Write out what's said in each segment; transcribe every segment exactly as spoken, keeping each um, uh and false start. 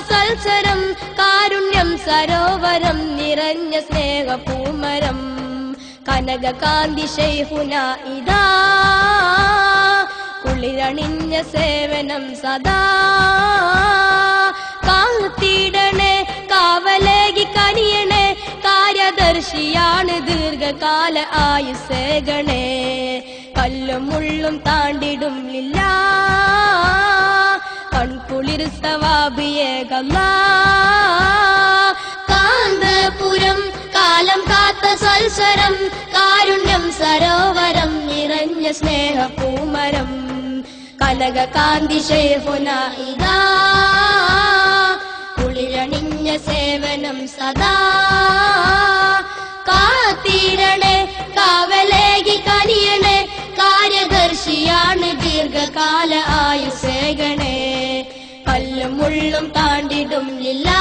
സൽസരം കാരുണ്യം സരോവരം നിറഞ്ഞ സ്നേഹപൂമരം കനകകാന്തി ശൈഖുന ഇതാ കുളിരണിഞ്ഞ സേവനം സദാ കാത്തിടണേ കാവലേകി കനിയണേ കാര്യദർശിയാണ് ദീർഘകാല ആയുസ്സേകണേ കല്ലും മുള്ളും താണ്ടിടും ലില്ലാ കൺകുളിർ സവാബിയേകല്ലാ കാന്തപുരം കാലം കാത്ത സൽസരം കാരുണ്യം സരോവരം നിറഞ്ഞ സ്നേഹപൂമരം കനകകാന്തി ശൈഖുന ഇതാ കുളിരണിഞ്ഞ സേവനം സദാ കാത്തിടണേ കാവലേകി കനിയണേ കാര്യദർശിയാണ് ദീർഘകാല ആയുസ്സേകണേ കല്ലും മുള്ളും താണ്ടിടും ലില്ലാ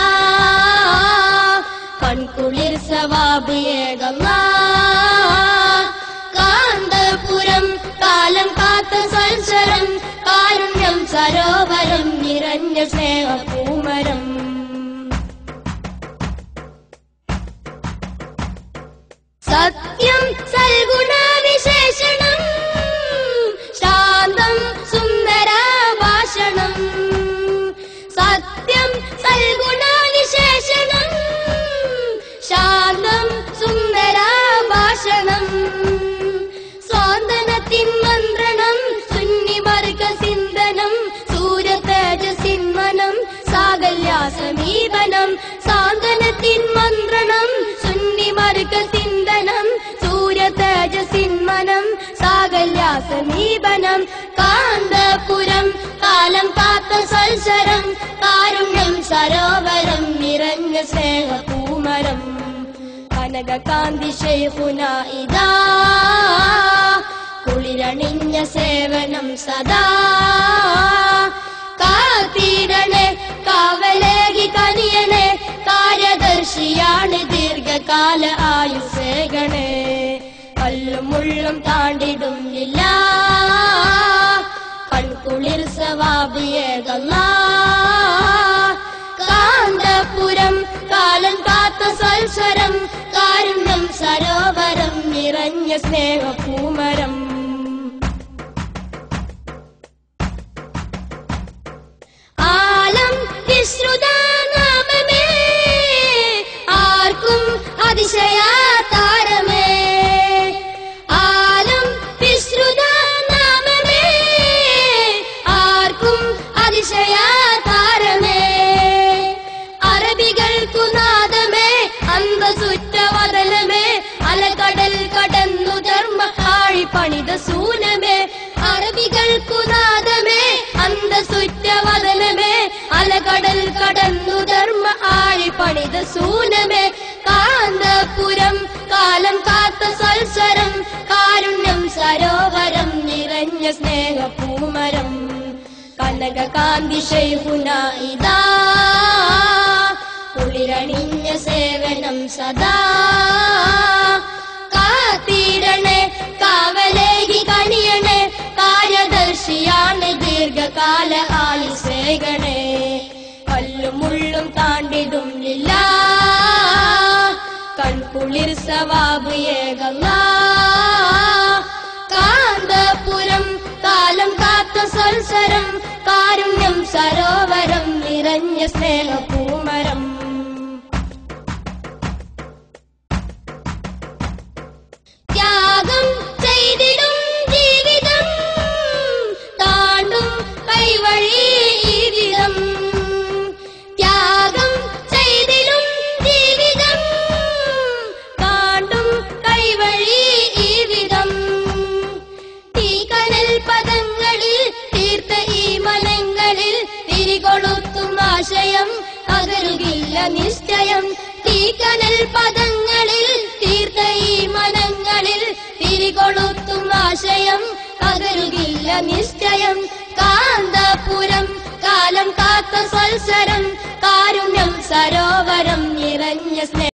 കൺകുളിർ സവാബ് ഏകല്ലാ കാന്തപുരം കാലം കാത്ത സൽസരം കാരുണ്യം സരോവരം നിറഞ്ഞ സ്നേഹപൂമരം സത്യം സൽഗുണ വിശേഷണം ശാന്തം സുന്ദര ഭാഷണം സത്യം സൽഗുണ വിശേഷണം ശാന്തം സുന്ദര ഭാഷണം സ്വാന്തനത്തിൻ മന്ത്രണം സുന്നിമർഗ സിന്ധനം സൂര്യതേജസിന്മനം സാകല്യ സമീപനം സാന്തനത്തിൻ മന്ത്രണം സുന്നിമർഗ സിന്ധനം സൂര്യതേജസിന്മനം സാകല്യ സമീപനം കാന്തപുരം കാലം കാത്ത സൽസരം കാരുണ്യം സരോവരം നിറഞ്ഞ സ്നേഹപൂമരം കനകകാന്തി ശൈഖുന ഇതാ കുളിരണിഞ്ഞ സേവനം സദാ കാത്തിടണേ കാവലേകി കനിയണേ കാര്യദർശിയാണ് ദീർഘകാല ആയുസ്സേകണേ കല്ലും മുള്ളും താണ്ടിടും ലില്ലാ കൺകുളിർ സവാബ് ഏകല്ലാ കാന്തപുരം കാലം കാത്ത സൽസരം കാരുണ്യം സരോവരം നിറഞ്ഞ സ്നേഹപൂമരം ആലം വിശ്രുത നാമമേ ആർക്കും അതിശയ താരമേ ആലം വിശ്രുത നാമമേ ആർക്കും അതിശയ താരമേ അറബികൾക്കു നാദമേ അന്തസുറ്റവദനമേ അലകടൽ കടന്നു ധർമ്മ ആഴി പണിത സൂനമേ അറബികൾക്കു നാദമേ അന്തസുറ്റവദനമേ അലകടൽ കടന്നു ധർമ്മ ആഴി പണിത സൂനമേ കാന്തപുരം കാലം കാത്ത സൽസരം കാരുണ്യം സരോവരം നിറഞ്ഞ സ്നേഹപൂമരം കനകകാന്തി ശൈഖുന ഇതാ കുളിരണിഞ്ഞ സേവനം സദാ കാത്തിടണേ കാവലേകി കനിയണേ കാര്യദർശിയാണ് ദീർഘകാല ആയുസ്സേകണേ കല്ലും മുള്ളും താണ്ടിടും ലില്ലാ കൺകുളിർ സവാബ് ഏകല്ലാ കാന്തപുരം കാലം കാത്ത സൽസരം കാരുണ്യം സരോവരം നിറഞ്ഞ സ്നേഹപൂമരം ത്യാഗം ചെയ്തിടും ജീവിതം താണ്ടും കൈവഴി ഈ വിധം ത്യാഗം ചെയ്തിടും ജീവിതം താണ്ടും കൈവഴി ഈ വിധം തീകനൽ പദങ്ങളിൽ തീർത്ത ഈ മനങ്ങളിൽ തിരികൊളുത്തും ആശയം പകരുകില്ല നിശ്ചയം തീകനൽ പദങ്ങളിൽ തീർത്ത ഈ മനങ്ങളിൽ തിരികൊളുത്തും ആശയം പകരുകില്ല നിശ്ചയം കാന്തപുരം കാലം കാത്ത സൽസരം കാരുണ്യം സരോവരം നിറഞ്ഞ സ്നേഹം